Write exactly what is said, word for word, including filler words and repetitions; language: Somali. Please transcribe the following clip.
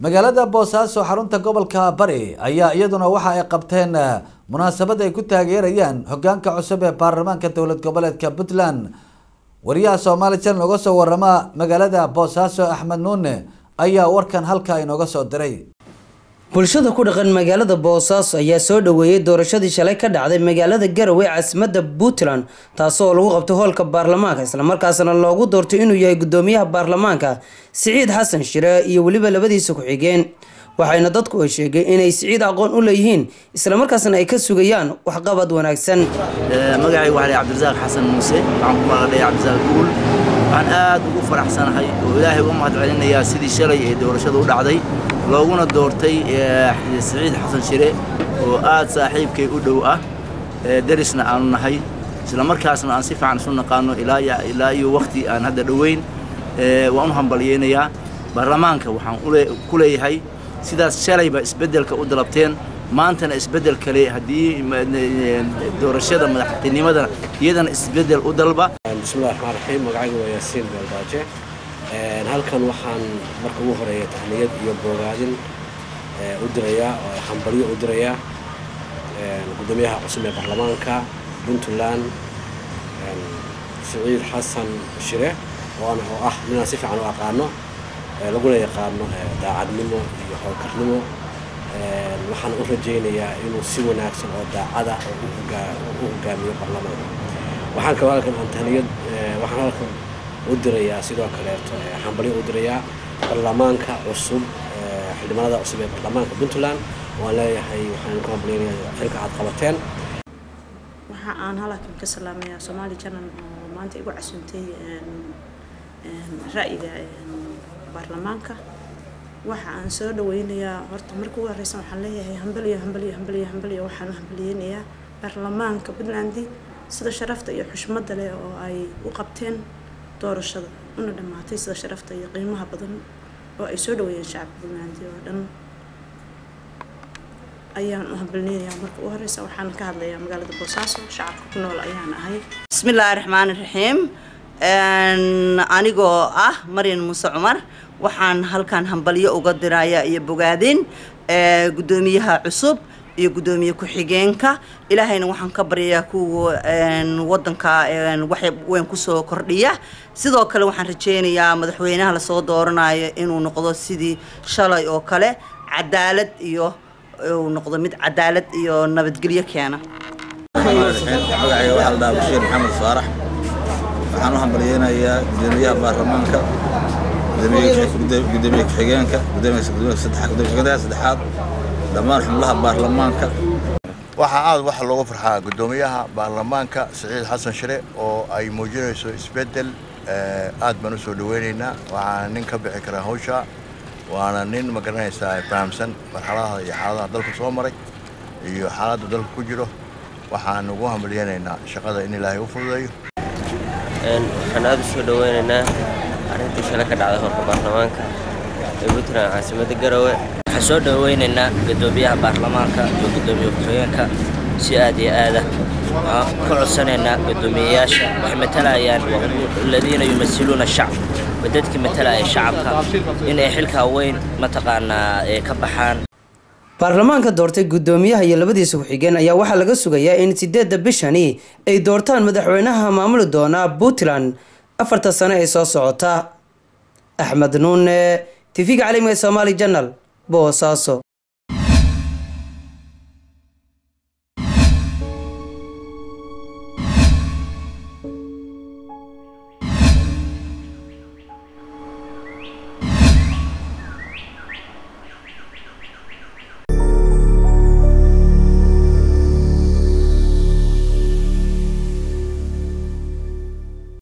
magaalada Boosaaso xarunta gobolka Bari ayaa iyaduna waxa ay qabteen munaasabad ay ku taageerayaan hoggaanka cusub ee baarlamaanka dowlad goboleedka Puntland. wariyaha Soomaali Channel uga soo warama magaalada Boosaaso Axmed Nuune ayaa warkan halka inooga soo diray. bulshada ku dhaqan magaalada Boosaaso ayaa soo dhaweeyay doorashadii shalay ka dhacday magaalada Garowe caasimadda Puntland taasoo lagu qabtay hoolka baarlamaanka isla markaasna loogu doortay inuu yahay gudoomiyaha baarlamaanka Siciid Xasan Shire iyo waliba labadiisa ku xigeen. waxayna dadku ay sheegay inay Siciid aqoon u leeyihiin isla markaasna ay ka sugayaan wax qabad wanaagsan. magacay waa Cabdirasaaq Xasan Muuse waxaan ku magacay Cabdirasaaq Guul waxaan aad ugu faraxsanahay oo Ilaahay ugu mahadcelinayaa sidii shalay ee doorashada u dhacday looguna doortay Siciid Xasan Shire oo aad saaxiibkay u dhow ah darisna aanu nahay isla markaasna aan si fiican isu naqaano ilaa ilaa iyo waqti aan hadda dhaweyn waan u hambalyeeynaa baarlamaanka waxaan u leeyahay sidaas shalayba isbedelka u dalabteen maantana isbedel kale hadii doorashada madaxtinimada iyadana isbedel u dalba. bismillaahir rahmaanir rahiim magacaygu waa Yaasiin Galbaaje een halkan waxaan marka ugu horeeyay tahniyad iyo bogaadin u diraya oo hambalyo u diraya een gudoomiyaha cusub ee baarlamaanka Puntland een Siciid Xasan Shire oo ah nin si fiican u aqaano lagu yaqaano daacadnimo iyo hawlkarnimo een waxaan u rajaynayaa inuu si wanaagsan oo daacada u hogaamiyo baarlamaanka. waxaan ka waalkan tahniyad waxaan halkan u dirayaa sidoo kale hambalyo u dirayaa baarlamaanka cusub xildhibaanada cusub ee baarlamaanka Puntland oo leeyahay waxaan ku hambalyeeyaa xilka aad qabateen. waxa aan halkan ka salaamayaa Soomaali Channel oo maanta igu casuumtay een ra'yiga baarlamaanka. waxa aan soo dhaweynayaa horta markii ugu horeysan waxaan leeyahay hambalyo hambalyo hambalyo hambalyo waxaan hambalyeeyaa baarlamaanka Puntland sida sharafta iyo xushmada leh oo ay u qabteen doorashada una dhamaatay sida sharafta iyo qiimaha badan oo ay soo dhaweeyeen shacabka Puntland oo dhan ayaan u hambalyeeyaa. markii ugu horeysan waxaan ka hadlayaa magaalada Boosaaso shacabka ku nool ayaan ahay. bismillaahir rahmaanir rahiim een anigoo ah Mariin Muuse Cumar waxaan halkan hambalyo uga dirayaa iyo bogaadin ee gudoomiyaha cusub iyo gudoomiye ku xigeenka. ilaahayna waxaan ka baryayaa kuwa een wadanka een wax weyn ku soo kordhiya. sidoo kale waxaan rajeynayaa madaxweynaha la soo dooranayo inuu noqdo sidii shalay oo kale cadaalad iyo uu noqdo mid cadaalad iyo nabadgelyo keena. magacay waa Alda Bashir Maxamed Faarax waxaan u hambalyeeyaa gudoomiyaha baarlamaanka gudoomiyaha ku xigeenka gudoomiyaha saddexaad saddexaad dhammaan xubnaha baarlamaanka. waxa aad wax looga farxaa gudoomiyaha baarlamaanka Siciid Xasan Shire oo ay muujinayso isbedel aad baan u soo dhaweynaynaa. waxaan nin ka bixi karaa hawsha waana nin ma garanaysaa fahamsan marxaladaha iyo xaaladaha dalka soo maray iyo xaaladda dalka ku jiro. waxaan ugu hambalyeeynaa shaqada in Ilaahay u fududeeyo. een waxaan aad u soo dhaweynaynaa arrinta shalay ka dhacday hoolka baarlamaanka ee Puntland caasimadda Garowe. waxaan soo dhaweynaynaa gudoomiyaha baarlamaanka iyo gudoomiye ku xigeenka si aad iyo aad ah ku codsanaynaa gudoomiyaasha wax matalayaan alladina yumasiluna shacab dadka matalaya shacabka in ay xilka weyn ma taqaanaa ee ka baxaan. baarlamaanka doortay gudoomiyaha iyo labadiisa ku xigeen ayaa waxa laga sugayaa in sideedda bishani ay doortaan madaxweynaha maamuli doona Puntland afarta sano ee soo socota. Axmed Nuune T V-ga caalamiga Soomaali Channel Boosaaso.